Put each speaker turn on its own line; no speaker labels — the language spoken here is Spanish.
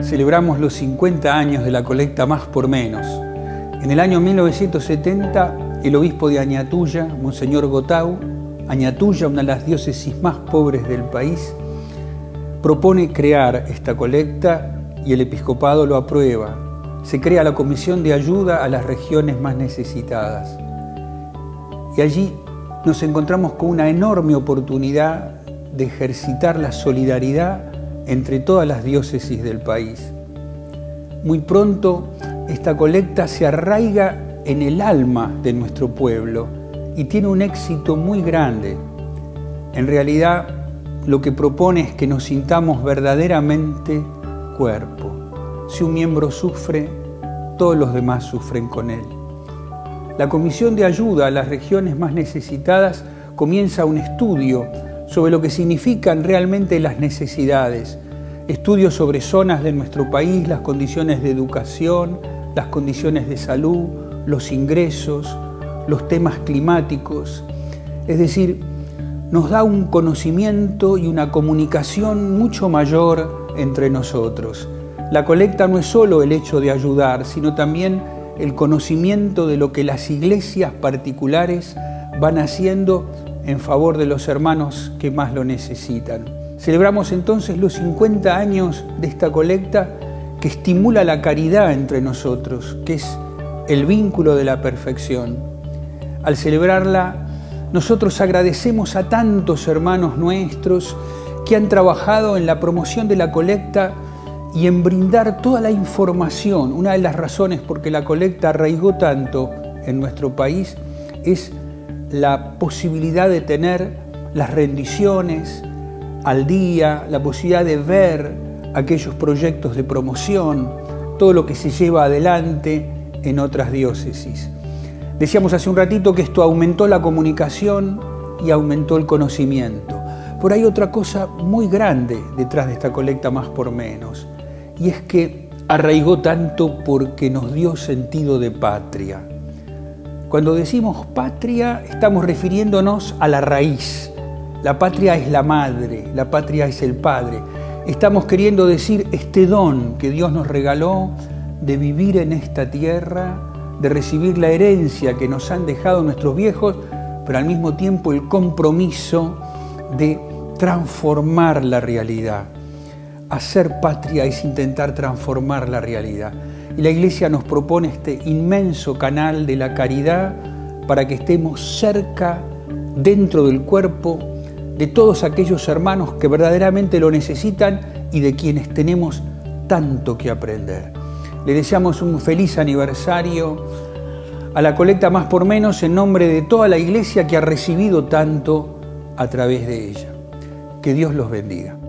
celebramos los 50 años de la colecta Más por Menos. En el año 1970, el obispo de Añatuya, Monseñor Gotau, Añatuya, una de las diócesis más pobres del país, propone crear esta colecta y el episcopado lo aprueba. Se crea la Comisión de Ayuda a las Regiones Más Necesitadas. Y allí nos encontramos con una enorme oportunidad de ejercitar la solidaridad entre todas las diócesis del país. Muy pronto esta colecta se arraiga en el alma de nuestro pueblo y tiene un éxito muy grande. En realidad, lo que propone es que nos sintamos verdaderamente cuerpo. Si un miembro sufre, todos los demás sufren con él. La Comisión de Ayuda a las Regiones Más Necesitadas comienza un estudio sobre lo que significan realmente las necesidades. Estudios sobre zonas de nuestro país, las condiciones de educación, las condiciones de salud, los ingresos, los temas climáticos. Es decir, nos da un conocimiento y una comunicación mucho mayor entre nosotros. La colecta no es solo el hecho de ayudar, sino también el conocimiento de lo que las iglesias particulares van haciendo en favor de los hermanos que más lo necesitan. Celebramos entonces los 50 años de esta colecta que estimula la caridad entre nosotros, que es el vínculo de la perfección. Al celebrarla, nosotros agradecemos a tantos hermanos nuestros que han trabajado en la promoción de la colecta y en brindar toda la información. Una de las razones por que la colecta arraigó tanto en nuestro país es la posibilidad de tener las rendiciones al día, la posibilidad de ver aquellos proyectos de promoción, todo lo que se lleva adelante en otras diócesis. Decíamos hace un ratito que esto aumentó la comunicación y aumentó el conocimiento. Pero hay otra cosa muy grande detrás de esta colecta Más por Menos, y es que arraigó tanto porque nos dio sentido de patria. Cuando decimos patria, estamos refiriéndonos a la raíz. La patria es la madre, la patria es el padre. Estamos queriendo decir este don que Dios nos regaló de vivir en esta tierra, de recibir la herencia que nos han dejado nuestros viejos, pero al mismo tiempo el compromiso de transformar la realidad. Hacer patria es intentar transformar la realidad. Y la Iglesia nos propone este inmenso canal de la caridad para que estemos cerca, dentro del cuerpo, de todos aquellos hermanos que verdaderamente lo necesitan y de quienes tenemos tanto que aprender. Le deseamos un feliz aniversario a la colecta Más por Menos en nombre de toda la Iglesia que ha recibido tanto a través de ella. Que Dios los bendiga.